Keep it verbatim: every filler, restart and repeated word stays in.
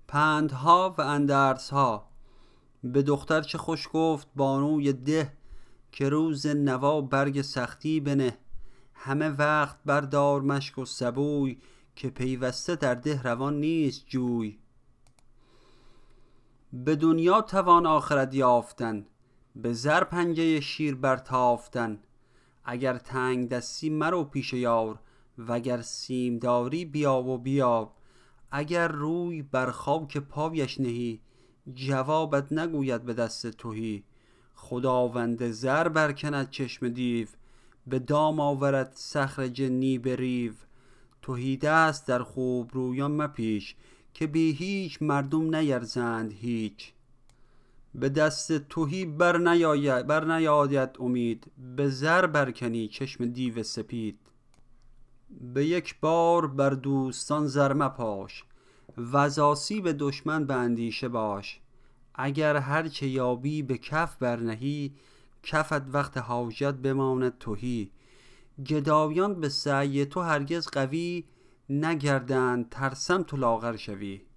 پندها و اندرزها. به دختر چه خوش گفت بانوی ده، که روز نوا برگ سختی بنه. همه وقت بردار مشک و سبوی، که پیوسته در ده روان نیست جوی. به دنیا توان آخرت یافتن، به زر پنجه شیر برتافتن. اگر تنگ دستی مرو پیش یار، وگر سیم داری بیا و بیاب. اگر روی بر خاک پایش نهی، جوابت نگوید به دست تهی. خداوند زر برکند چشم دیو، به دام آورد صخر جنی به ریو. تهی دست در خوب رویان مپیچ، که بی هیچ مردم نیرزند هیچ. به دست تهی بر نیاید, بر نیاید امید، به زر برکنی چشم دیو سپید. به یک بار بر دوستان زر مپاش، وز آسیب دشمن به اندیشه باش. اگر هرچه یابی به کف برنهی، کفت وقت حاجت بماند تهی. گدایان به سعی تو هرگز قوی، نگردند ترسم تو لاغر شوی.